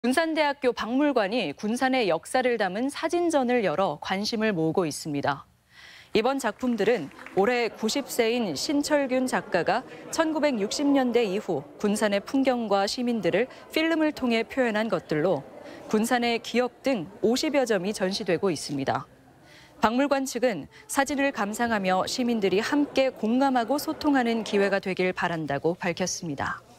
군산대학교 박물관이 군산의 역사를 담은 사진전을 열어 관심을 모으고 있습니다. 이번 작품들은 올해 90세인 신철균 작가가 1960년대 이후 군산의 풍경과 시민들을 필름을 통해 표현한 것들로 군산의 기억 등 50여 점이 전시되고 있습니다. 박물관 측은 사진을 감상하며 시민들이 함께 공감하고 소통하는 기회가 되길 바란다고 밝혔습니다.